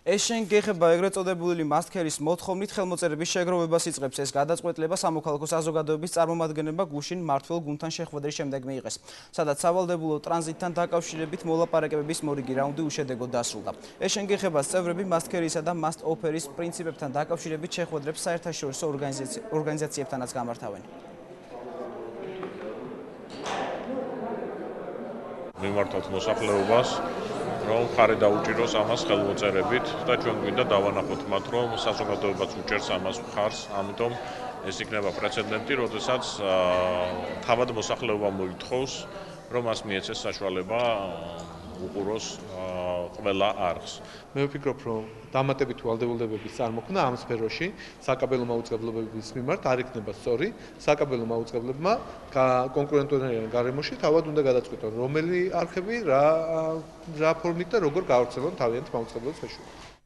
ეს შენგეხება ეგრეთ წოდებული მასქერის მოთხოვნით ხელმოწერების შეგროვებას იწყებს. ეს გადაწყვეტილება სამოქალაქო საზოგადოების წარმომადგენლებმა გუშინ მმართველ გუნდთან შეხვედრის შემდეგ მიიღეს, სადაც სავალდებულო ტრანზიტთან დაკავშირებით მოლაპარაკებების მორიგი რაუნდი უშედეგოდ დასრულდა. ეს შენგეხებას წევრები მასქერისა და მასტ-ოფერის პრინციპებთან დაკავშირებით შეხვედრებს საერთაშორისო ორგანიზაციებთანაც გამართავენ. მიმართავთ მოსახლეობას, რომ ხარი დაუჭიროს ამას ხელმოწერებით და ჩვენ გვინდა დავანახოთ მათ, რომ საზოგადოებაც უჭერს ამას მხარს, ამიტომ ეს იქნება პრეცედენტი, როდესაც თავად მოსახლეობა მოითხოვს, რომ მას მიეცეს საშუალება უყუროს ყველა არხს. მე ვფიქრობ, რომ დამატებით ვალდებულებების წარმოქმნა ამ სფეროში საკაბელო მაუწყებლობების მიმართ არ იქნება სწორი. საკაბელო მაუწყებლებმა კონკურენტულ გარემოში თავად უნდა გადაწყვეტონ, რომელი არხები რა ფორმით და როგორ გაავრცელონ თავიანთ მაუწყებლობის მეშვეობით.